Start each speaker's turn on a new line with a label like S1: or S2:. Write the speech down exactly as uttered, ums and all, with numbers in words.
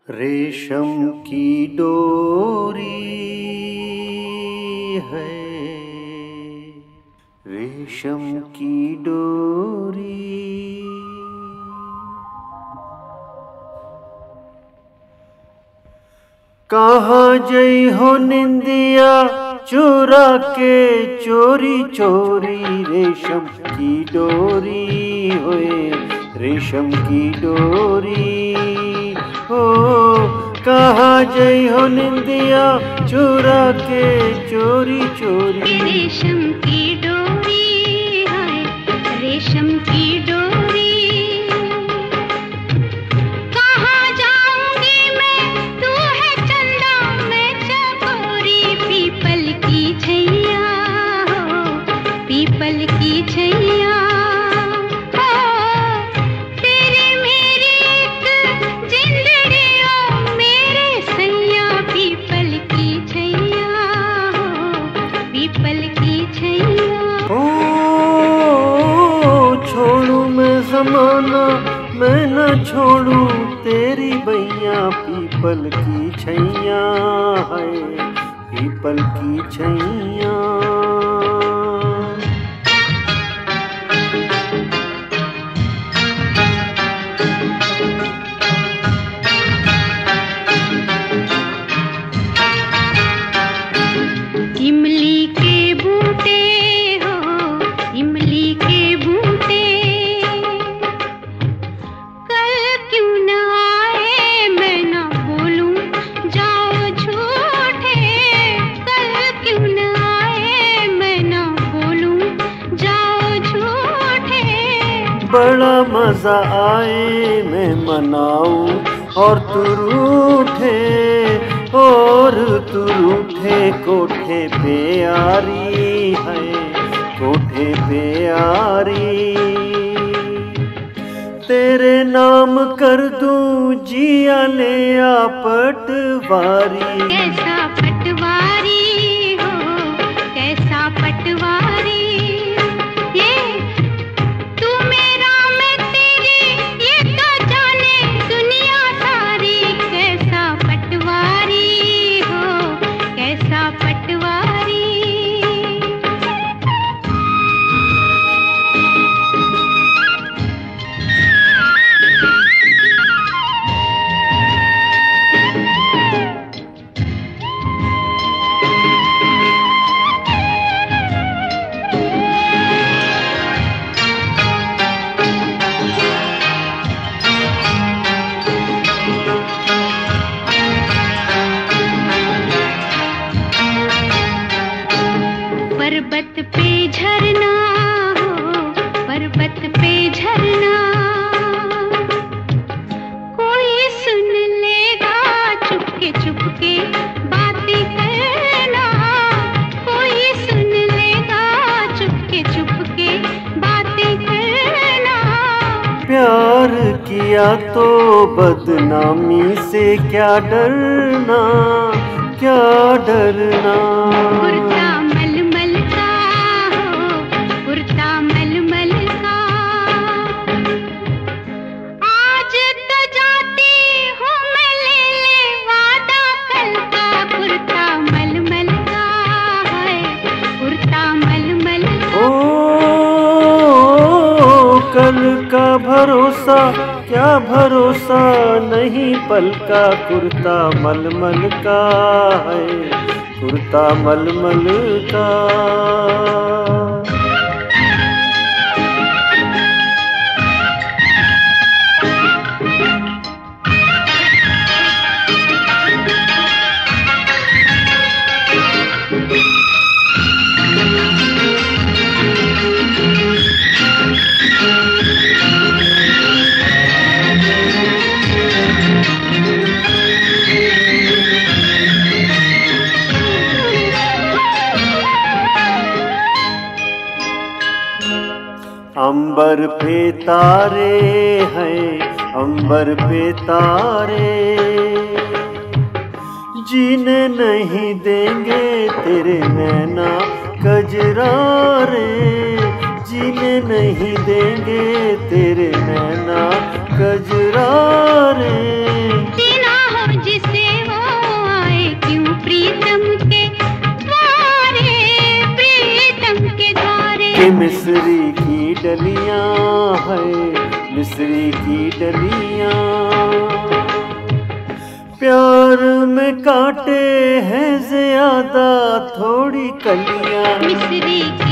S1: रेशम की डोरी है, रेशम की डोरी। कहाँ जई हो निंदिया चुरा के चोरी चोरी, रेशम की डोरी होए रेशम की डोरी हो। कहाँ जई हो निंदिया चुरा के चोरी चोरी,
S2: रेशम की डोरी है रेशम की डोरी। कहाँ जाऊंगी मैं, तू है चंदा मैं चकोरी। पीपल की छैया हो पीपल की छैया हो, तेरी मेरी एक जिंदड़ी ओ मेरे सैया। पीपल की छैया हो पीपल की छैया।
S1: ओ छोड़ू मैं ज़माना मैं न छोड़ू तेरी बैया। पीपल की छैया है पीपल की छैया।
S2: इमली के बूटे हो इमली के बूटे, कल क्यों न आए मैं न बोलूं जाओ झूठे। कल क्यों न आए मैं न बोलूं जाओ झूठे।
S1: बड़ा मजा आए मैं मनाऊं और तू रूठे, और तू रूठे कोठे पे यारी है कोठे पे यारी। तेरे नाम कर दूं जिया ले आ पटवारी।
S2: कैसा पटवारी हो कैसा पटवारी, ये तू मेरा मैं तेरी ये तो जाने दुनिया सारी। कैसा पटवारी हो कैसा पटवारी। पर्वत पे झरना हो पर्वत पे झरना, कोई सुन लेगा चुपके चुपके बातें करना। कोई सुन लेगा चुपके चुपके बातें करना।
S1: प्यार किया तो बदनामी से क्या डरना क्या डरना।
S2: कुर्ता मलमल का हो कुर्ता मलमल का, आज तो जाती हूँ मैं ले ले वादा कल का। कुर्ता मलमल का है कुर्ता मलमल का।
S1: ओ कल का भरोसा क्या भरोसा नहीं पल का। कुर्ता मलमल का है कुर्ता मलमल का। अंबर पे तारे हैं अंबर पे तारे, जीने नहीं देंगे तेरे नैना कजरारे। जीने नहीं देंगे तेरे नैना कजरारे।
S2: जीना हो
S1: डलियां। प्यार में कांटे हैं ज्यादा थोड़ी कलियां।
S2: मिस्री